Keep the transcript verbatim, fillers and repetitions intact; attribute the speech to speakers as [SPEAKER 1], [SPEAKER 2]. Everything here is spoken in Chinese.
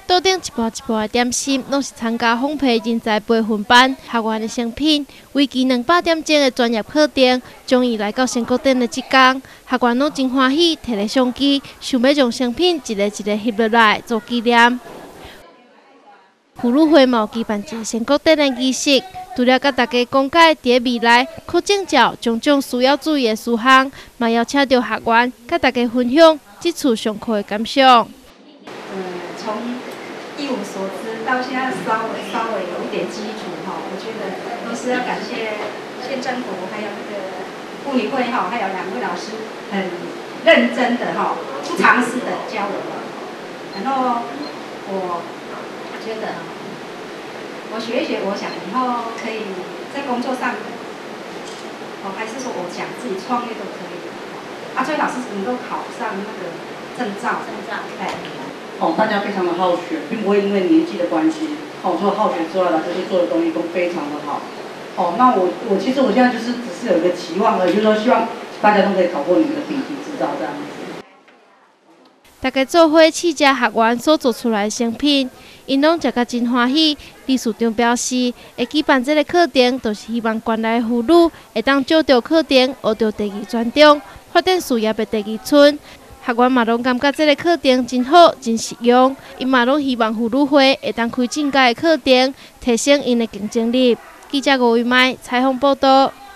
[SPEAKER 1] 桌顶一盘一盘的点心，拢是参加烘焙人才培训班学员的成品。为期两百点钟的专业课程，终于来到仙姑顶的一天，学员拢真欢喜，摕个相机，想要将成品一个一个翕落来做纪念。妇女会嘛有举办一个仙姑顶的仪式，除了甲大家讲解伫未来可证照种种需要注意的事项，嘛邀请到学员甲大家分享这次上课的感想。
[SPEAKER 2] 嗯，从一无所知到现在稍微稍微有一点基础哈，我觉得都是要感谢县政府还有那个妇女会哈，还有两位老师很认真的哈，不藏私的教我们。然后我觉得我学一学，我想以后可以在工作上，哦，还是说我想自己创业都可以。啊，所以老师能够考上那个证照，证照，哎。
[SPEAKER 3] 哦，大家非常的好学，并不会因为年纪的关系，哦，除了好学之外，老师做的东西都非常的好。哦，那我我其实我现在就是只是有一个期望而已，就是说希望大家都可以考过你们的丙级执照这样子。
[SPEAKER 1] 大家做伙试食学员所做出来的成品，因拢食甲真欢喜。理事长表示，会举办这个课程，就是希望县内妇女会当借着课程学到第二专长，发展事业的第二春。学员嘛拢感觉这个课程真好、真实用，因嘛拢希望妇女会会当开正价的课程，提升因的竞争力。记者吴玉麦采访报道。